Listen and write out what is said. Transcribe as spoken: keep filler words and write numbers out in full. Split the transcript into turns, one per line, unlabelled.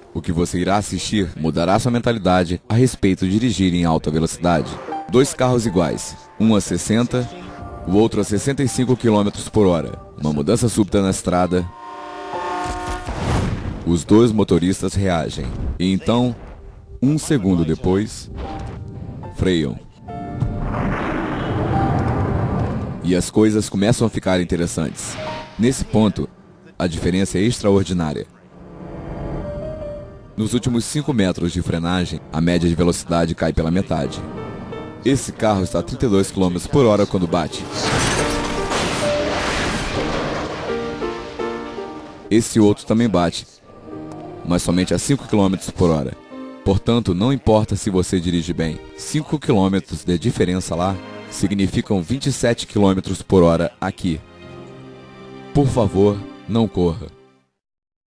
O que você irá assistir mudará sua mentalidade a respeito de dirigir em alta velocidade. Dois carros iguais, um a sessenta, o outro a sessenta e cinco quilômetros por hora. Uma mudança súbita na estrada. Os dois motoristas reagem. E então, um segundo depois, freiam. E as coisas começam a ficar interessantes. Nesse ponto, a diferença é extraordinária. Nos últimos cinco metros de frenagem, a média de velocidade cai pela metade. Esse carro está a trinta e dois quilômetros por hora quando bate. Esse outro também bate, mas somente a cinco quilômetros por hora. Portanto, não importa se você dirige bem, cinco quilômetros de diferença lá significam vinte e sete quilômetros por hora aqui. Por favor, não corra.